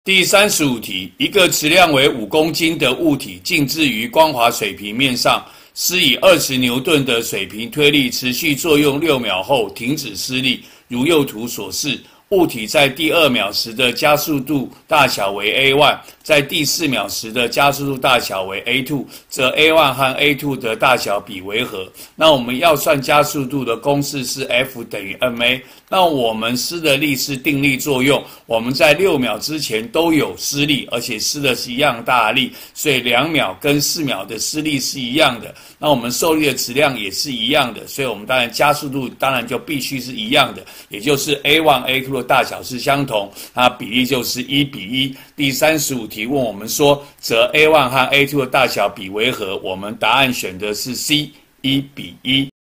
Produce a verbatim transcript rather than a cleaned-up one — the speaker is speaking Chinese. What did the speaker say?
第三十五题，一个质量为五公斤的物体静置于光滑水平面上，施以二十牛顿的水平推力持续作用六秒后停止施力，如右图所示。物体在第二秒时的加速度大小为 a 一， 在第四秒时的加速度大小为 a 二， 则 a 一 和 a 二 的大小比为何？那我们要算加速度的公式是 F 等于 ma。那我们施的力是定力作用，我们在六秒之前都有施力，而且施的是一样大的力，所以两秒跟四秒的施力是一样的。那我们受力的质量也是一样的，所以我们当然加速度当然就必须是一样的，也就是 a 一 a 二 的大小是相同，它比例就是一比一。第三十五题问我们说，则 a 一 和 a 二 的大小比为何？我们答案选的是 C， 一比一。